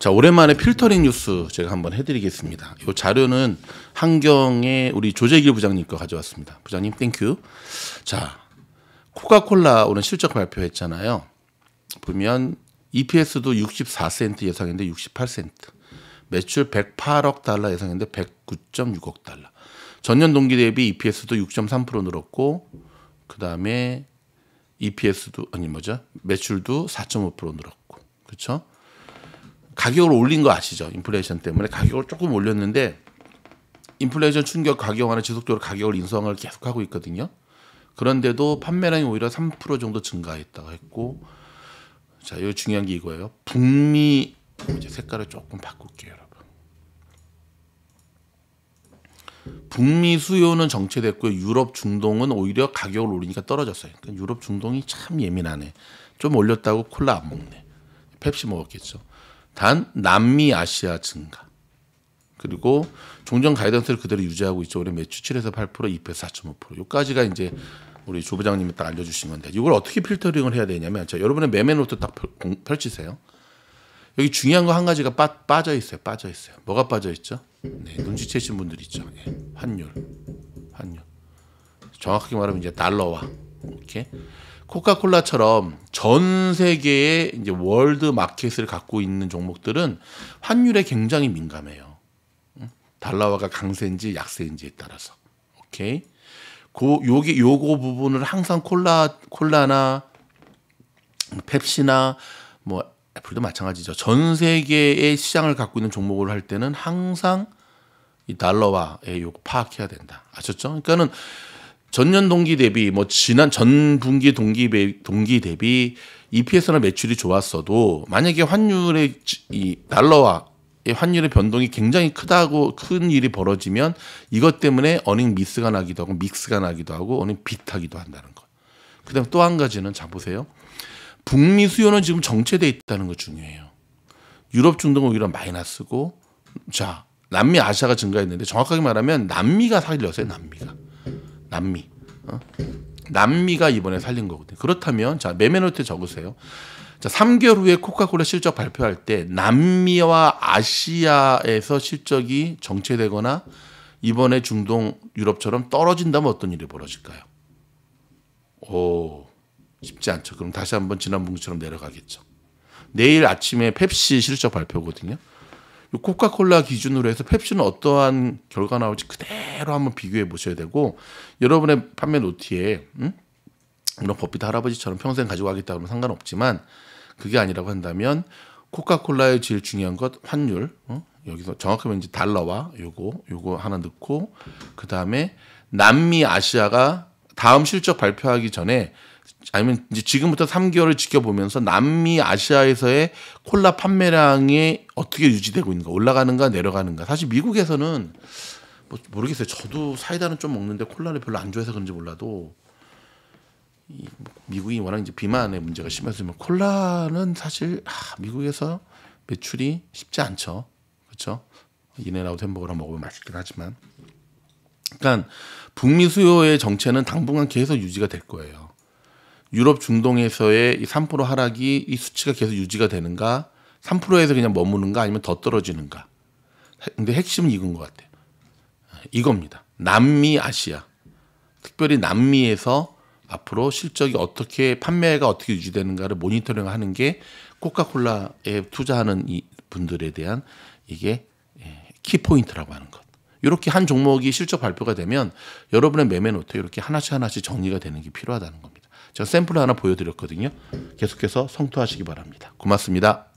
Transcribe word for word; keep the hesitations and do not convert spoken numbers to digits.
자, 오랜만에 필터링 뉴스 제가 한번 해드리겠습니다. 이 자료는 한경의 우리 조재길 부장님 거 가져왔습니다. 부장님 땡큐. 자, 코카콜라 오늘 실적 발표했잖아요. 보면 이피에스도 육십사 센트 예상했는데 육십팔 센트, 매출 백팔억 달러 예상했는데 백구 점 육억 달러. 전년 동기 대비 이피에스도 육 점 삼 퍼센트 늘었고, 그 다음에 이피에스도 아니 뭐죠? 매출도 사 점 오 퍼센트 늘었고, 그렇죠? 가격을 올린 거 아시죠? 인플레이션 때문에 가격을 조금 올렸는데 인플레이션 충격 가격 완화 지속적으로 가격을 인상을 계속하고 있거든요. 그런데도 판매량이 오히려 삼 퍼센트 정도 증가했다고 했고, 자, 이거 중요한 게 이거예요. 북미 이제 색깔을 조금 바꿀게요, 여러분. 북미 수요는 정체됐고 유럽 중동은 오히려 가격을 올리니까 떨어졌어요. 그러니까 유럽 중동이 참 예민하네. 좀 올렸다고 콜라 안 먹네. 펩시 먹었겠죠. 단 남미 아시아 증가. 그리고 종전 가이던스를 그대로 유지하고 있죠. 올해 매출 칠에서 팔 퍼센트, 이피에스 사 점 오 퍼센트. 여기까지가 이제 우리 조 부장님이 딱 알려주신 건데, 이걸 어떻게 필터링을 해야 되냐면, 자, 여러분의 매매 노트 딱 펼치세요. 여기 중요한 거 한 가지가 빠, 빠져 있어요. 빠져 있어요. 뭐가 빠져 있죠? 네, 눈치채신 분들 있죠. 네, 환율, 환율. 정확하게 말하면 이제 달러와, 오케이. 코카콜라처럼 전 세계의 이제 월드 마켓을 갖고 있는 종목들은 환율에 굉장히 민감해요. 달러화가 강세인지 약세인지에 따라서. 오케이. 그 요게 요거 부분을 항상 콜라 콜라나 펩시나 뭐 애플도 마찬가지죠. 전 세계의 시장을 갖고 있는 종목을 할 때는 항상 이 달러화의 요거 파악해야 된다. 아셨죠? 그러니까는 전년 동기 대비 뭐 지난 전 분기 동기 동기 대비 이피에스나 매출이 좋았어도 만약에 환율의 이 달러화의 환율의 변동이 굉장히 크다고 큰 일이 벌어지면 이것 때문에 어닝 미스가 나기도 하고 믹스가 나기도 하고 어닝 빗하기도 한다는 거. 그다음 또 한 가지는 자 보세요. 북미 수요는 지금 정체돼 있다는 거 중요해요. 유럽 중동은 오히려 마이너스고, 자 남미 아시아가 증가했는데 정확하게 말하면 남미가 살렸어요. 남미가. 남미, 어? 남미가 이번에 살린 거거든요. 그렇다면 자 매매 노트에 적으세요. 자 삼 개월 후에 코카콜라 실적 발표할 때 남미와 아시아에서 실적이 정체되거나 이번에 중동, 유럽처럼 떨어진다면 어떤 일이 벌어질까요? 오, 쉽지 않죠. 그럼 다시 한번 지난 분기처럼 내려가겠죠. 내일 아침에 펩시 실적 발표거든요. 코카콜라 기준으로 해서 펩시는 어떠한 결과 나올지 그대로 한번 비교해 보셔야 되고, 여러분의 판매 노트에 음? 이런 버핏 할아버지처럼 평생 가지고 가겠다 그러면 상관없지만, 그게 아니라고 한다면 코카콜라의 제일 중요한 것 환율, 어? 여기서 정확하면 이제 달러와 요거 요거 하나 넣고, 그 다음에 남미 아시아가 다음 실적 발표하기 전에 아니면 이제 지금부터 삼 개월을 지켜보면서 남미 아시아에서의 콜라 판매량이 어떻게 유지되고 있는가, 올라가는가 내려가는가. 사실 미국에서는 뭐 모르겠어요. 저도 사이다는 좀 먹는데 콜라를 별로 안 좋아해서 그런지 몰라도 이 미국이 워낙 이제 비만의 문제가 심해서 콜라는 사실 아, 미국에서 매출이 쉽지 않죠. 그렇죠? 인앤아웃 햄버거랑 먹으면 맛있긴 하지만, 그러니까 북미 수요의 정체는 당분간 계속 유지가 될 거예요. 유럽 중동에서의 이 삼 퍼센트 하락이 이 수치가 계속 유지가 되는가, 삼 퍼센트에서 그냥 머무는가, 아니면 더 떨어지는가. 근데 핵심은 이건 것 같아요. 이겁니다. 남미 아시아, 특별히 남미에서 앞으로 실적이 어떻게, 판매가 어떻게 유지되는가를 모니터링하는 게 코카콜라에 투자하는 이 분들에 대한 이게 키포인트라고 하는 것. 이렇게 한 종목이 실적 발표가 되면 여러분의 매매 노트에 이렇게 하나씩 하나씩 정리가 되는 게 필요하다는 겁니다. 제가 샘플을 하나 보여드렸거든요. 계속해서 성토하시기 바랍니다. 고맙습니다.